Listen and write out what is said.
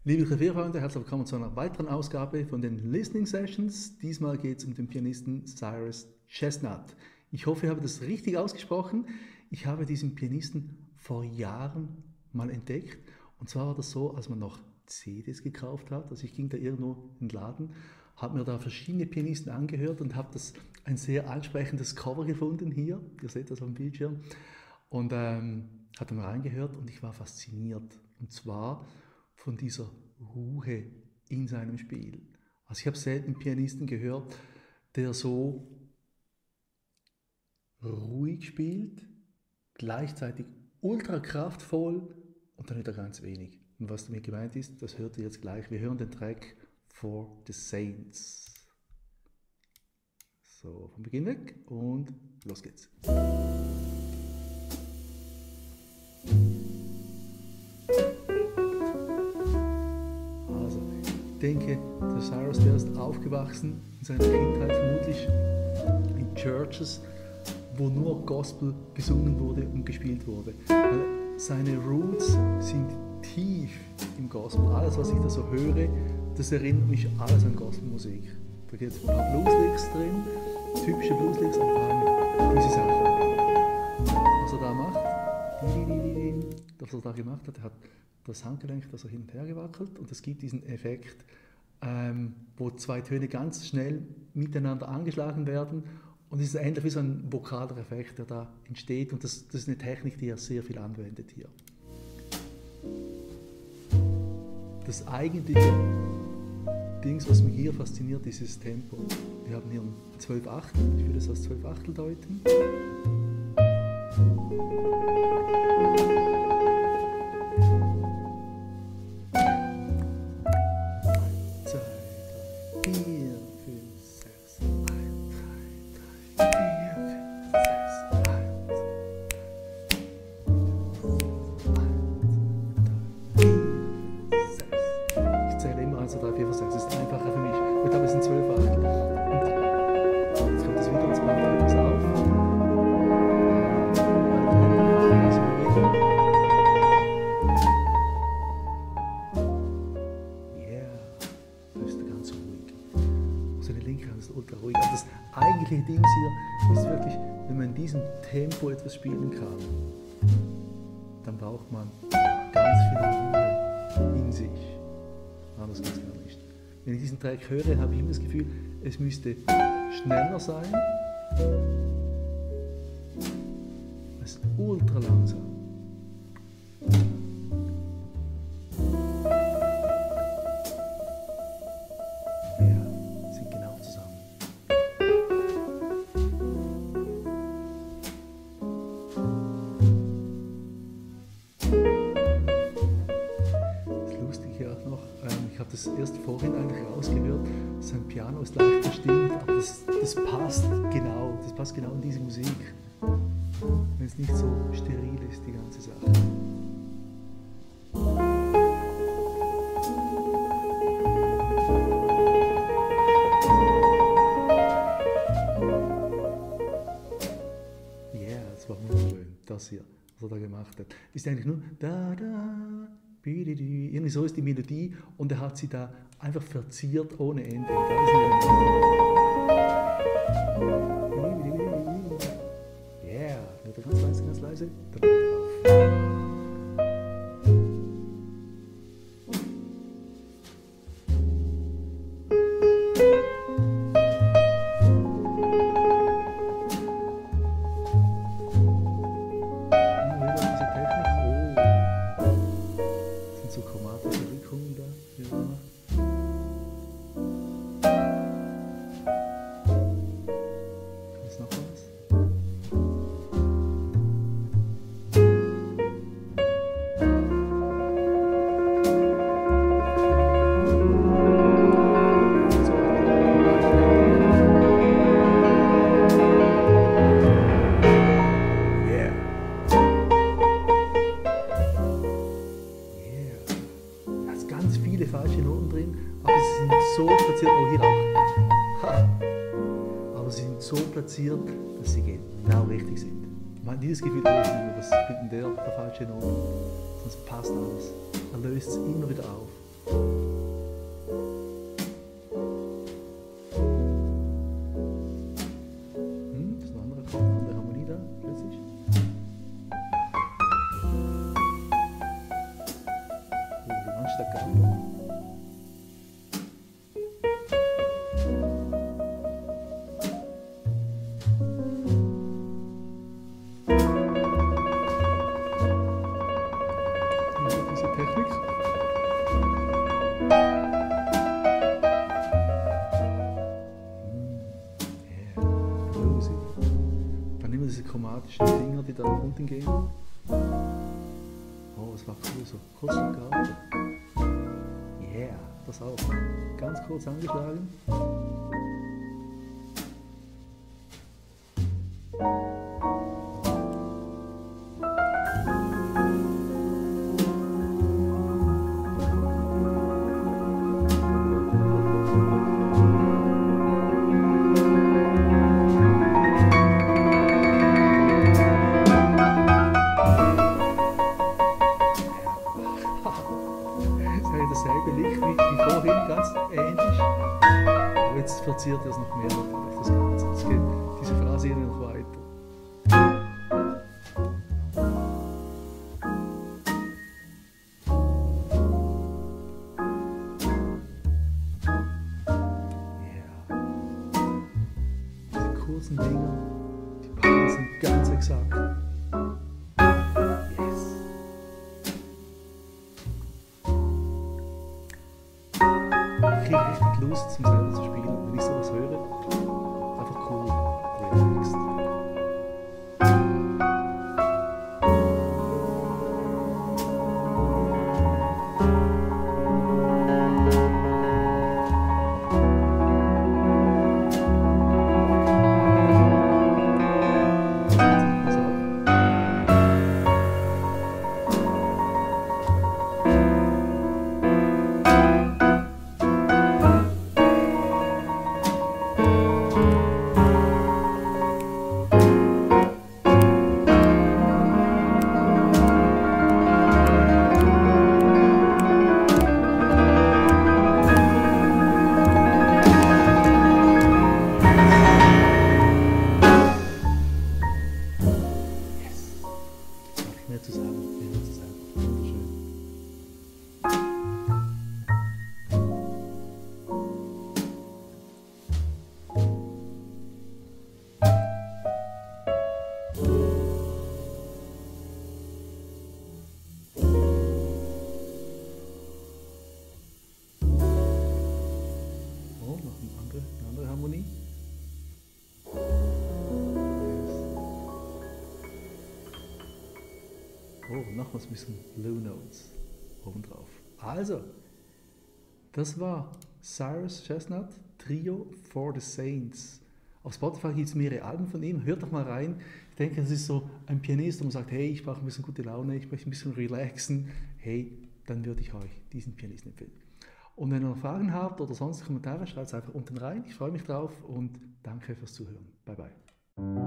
Liebe Klavierfreunde, herzlich willkommen zu einer weiteren Ausgabe von den Listening Sessions. Diesmal geht es um den Pianisten Cyrus Chestnut. Ich hoffe, ich habe das richtig ausgesprochen. Ich habe diesen Pianisten vor Jahren mal entdeckt. Und zwar war das so, als man noch CDs gekauft hat. Also ich ging da irgendwo in den Laden, habe mir da verschiedene Pianisten angehört und habe ein sehr ansprechendes Cover gefunden hier. Ihr seht das am Bildschirm. Und hatte mal reingehört und ich war fasziniert. Und zwar von dieser Ruhe in seinem Spiel. Also ich habe selten einen Pianisten gehört, der so ruhig spielt, gleichzeitig ultra kraftvoll und dann wieder ganz wenig. Und was damit gemeint ist, das hört ihr jetzt gleich. Wir hören den Track For the Saints. So, vom Beginn weg und los geht's. Ich denke, der Cyrus, der ist aufgewachsen in seiner Kindheit vermutlich in Churches, wo nur Gospel gesungen wurde und gespielt wurde. Seine Roots sind tief im Gospel. Alles, was ich da so höre, das erinnert mich alles an Gospelmusik. Da gibt es ein paar Blueslicks drin, typische Blueslicks, an diese Sachen. Was er da macht, was er da gemacht hat, er hat das Handgelenk, das er hin und her gewackelt und es gibt diesen Effekt, wo zwei Töne ganz schnell miteinander angeschlagen werden und es ist ähnlich wie so ein vokaler Effekt, der da entsteht und das ist eine Technik, die er sehr viel anwendet hier. Das eigentliche Dings, was mich hier fasziniert, ist das Tempo. Wir haben hier ein 12/8, ich würde es als 12/8 deuten. Eigentliche Ding hier ist wirklich, wenn man in diesem Tempo etwas spielen kann, dann braucht man ganz viel Ruhe in sich. Anders geht es gar nicht. Wenn ich diesen Track höre, habe ich immer das Gefühl, es müsste schneller sein. Es ist ultra langsam. Ich habe das erst vorhin eigentlich rausgehört, sein Piano ist leicht verstimmt, aber das passt genau in diese Musik, wenn es nicht so steril ist, die ganze Sache. Yeah, das war wunderschön, das hier, was er da gemacht hat. Ist eigentlich nur da da. Irgendwie so ist die Melodie und er hat sie da einfach verziert ohne Ende. Yeah, wieder ganz leise, ganz leise. Dann drauf. So chromatische Wirkungen da, wie auch immer. Ist noch was? Ganz viele falsche Noten drin, aber sie sind so platziert, oh hier auch, ha. Aber sie sind so platziert, dass sie genau richtig sind. Man hat nie das Gefühl, was spielt denn der falsche Noten, sonst passt alles. Er löst es immer wieder auf. Gran Staccato. Diese Technik. Bluesy. Dann nehmen wir diese chromatischen Dinger, die da nach unten gehen. Oh, das war cool, so kurz Staccato. Yeah, das auch. Ganz kurz angeschlagen. Dasselbe Licht wie vorhin, ganz ähnlich. Aber jetzt verziert es noch mehr natürlich, das Ganze. Es geht diese Phrase hier noch weiter. Yeah. Diese kurzen Dinger, die Pausen sind ganz exakt. Ich kriege richtig Lust, zum selber zu spielen. Wenn ich sowas höre, einfach cool, relaxed. Mehr zu sagen, mehr zu sagen. Wunderschön. Oh, noch eine andere Harmonie. Oh, nochmals ein bisschen Blue Notes obendrauf. Also, das war Cyrus Chestnut Trio for the Saints. Auf Spotify gibt es mehrere Alben von ihm. Hört doch mal rein. Ich denke, das ist so ein Pianist, wo man sagt, hey, ich brauche ein bisschen gute Laune, ich möchte ein bisschen relaxen. Hey, dann würde ich euch diesen Pianisten empfehlen. Und wenn ihr noch Fragen habt oder sonst Kommentare, schreibt es einfach unten rein. Ich freue mich drauf und danke fürs Zuhören. Bye, bye.